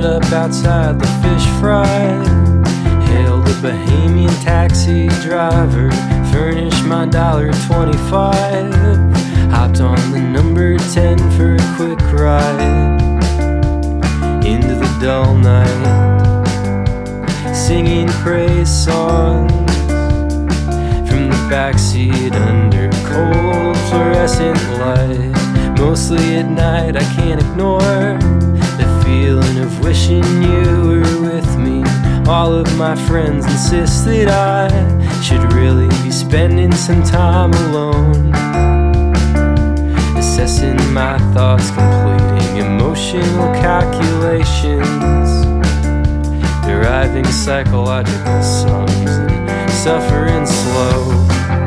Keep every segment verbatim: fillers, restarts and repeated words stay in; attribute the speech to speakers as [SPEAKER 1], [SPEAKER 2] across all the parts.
[SPEAKER 1] Met up outside the fish fry, hailed a Bahamian taxi driver, furnished my dollar twenty-five, hopped on the number ten for a quick ride into the dull night, singing praise songs from the backseat under cold fluorescent light. Mostly at night I can't ignore the feeling of wishing you were with me. All of my friends insist that I should really be spending some time alone, assessing my thoughts, completing emotional calculations, deriving psychological sums and suffering slow.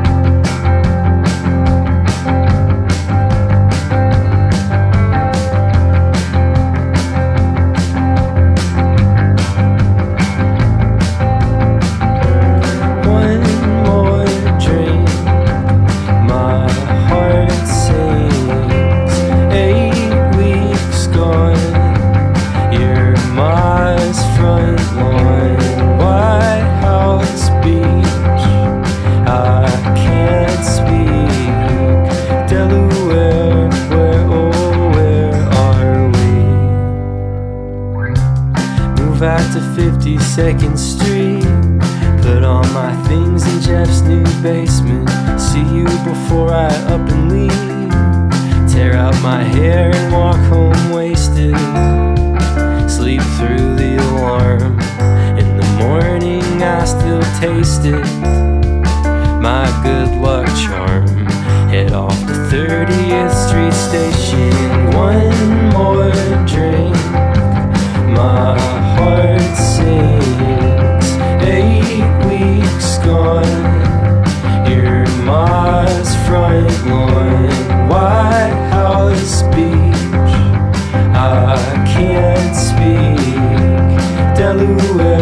[SPEAKER 1] Back to fifty-second Street, put all my things in Jeff's new basement. See you before I up and leave. Tear out my hair and walk home wasted. Sleep through the alarm. In the morning I still taste it, my good luck charm. Head off to thirtieth Street Station. One more drink, my heart sings. Eight weeks gone, your Mars front lawn, White House beach. I can't speak Delaware.